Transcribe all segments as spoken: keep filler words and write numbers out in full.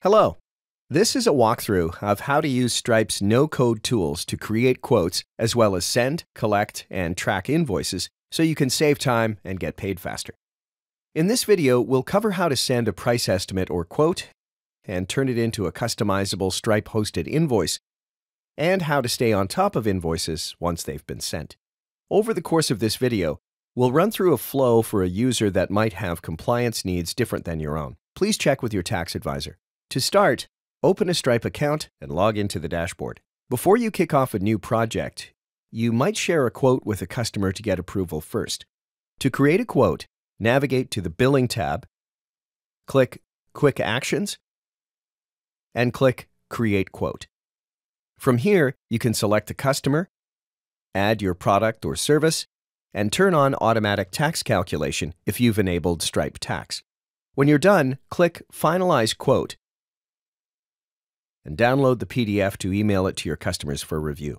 Hello. This is a walkthrough of how to use Stripe's no-code tools to create quotes, as well as send, collect, and track invoices so you can save time and get paid faster. In this video, we'll cover how to send a price estimate or quote and turn it into a customizable Stripe-hosted invoice, and how to stay on top of invoices once they've been sent. Over the course of this video, we'll run through a flow for a user that might have compliance needs different than your own. Please check with your tax advisor. To start, open a Stripe account and log into the dashboard. Before you kick off a new project, you might share a quote with a customer to get approval first. To create a quote, navigate to the Billing tab, click Quick Actions, and click Create Quote. From here, you can select a customer, add your product or service, and turn on automatic tax calculation if you've enabled Stripe Tax. When you're done, click Finalize Quote and download the P D F to email it to your customers for review.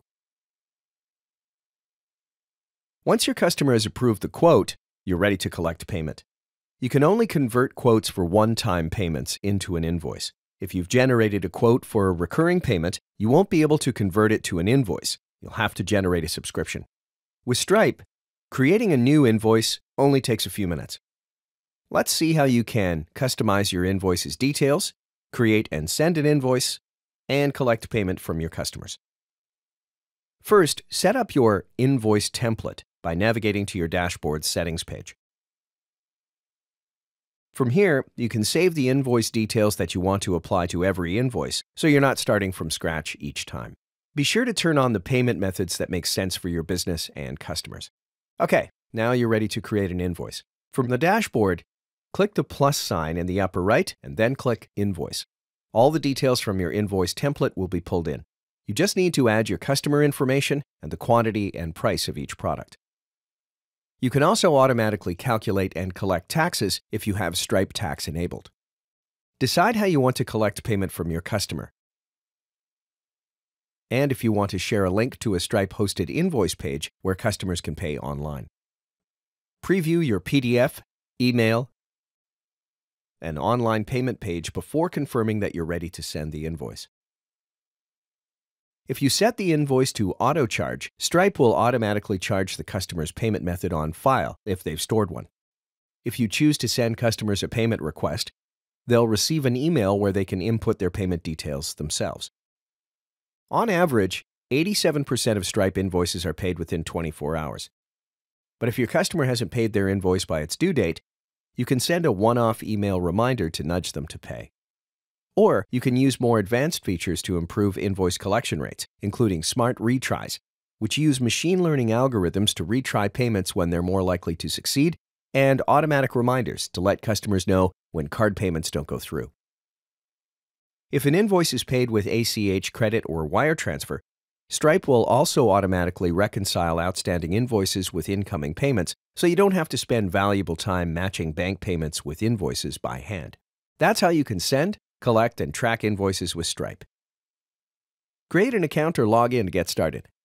Once your customer has approved the quote, you're ready to collect payment. You can only convert quotes for one-time payments into an invoice. If you've generated a quote for a recurring payment, you won't be able to convert it to an invoice. You'll have to generate a subscription. With Stripe, creating a new invoice only takes a few minutes. Let's see how you can customize your invoice's details, create and send an invoice, and collect payment from your customers. First, set up your invoice template by navigating to your dashboard's settings page. From here, you can save the invoice details that you want to apply to every invoice, so you're not starting from scratch each time. Be sure to turn on the payment methods that make sense for your business and customers. Okay, now you're ready to create an invoice. From the dashboard, click the plus sign in the upper right and then click Invoice. All the details from your invoice template will be pulled in. You just need to add your customer information and the quantity and price of each product. You can also automatically calculate and collect taxes if you have Stripe Tax enabled. Decide how you want to collect payment from your customer, and if you want to share a link to a Stripe-hosted invoice page where customers can pay online. Preview your P D F, email, and online payment page before confirming that you're ready to send the invoice. If you set the invoice to auto-charge, Stripe will automatically charge the customer's payment method on file if they've stored one. If you choose to send customers a payment request, they'll receive an email where they can input their payment details themselves. On average, eighty-seven percent of Stripe invoices are paid within twenty-four hours. But if your customer hasn't paid their invoice by its due date, you can send a one-off email reminder to nudge them to pay. Or you can use more advanced features to improve invoice collection rates, including smart retries, which use machine learning algorithms to retry payments when they're more likely to succeed, and automatic reminders to let customers know when card payments don't go through. If an invoice is paid with A C H credit or wire transfer, Stripe will also automatically reconcile outstanding invoices with incoming payments, so you don't have to spend valuable time matching bank payments with invoices by hand. That's how you can send, collect, and track invoices with Stripe. Create an account or log in to get started.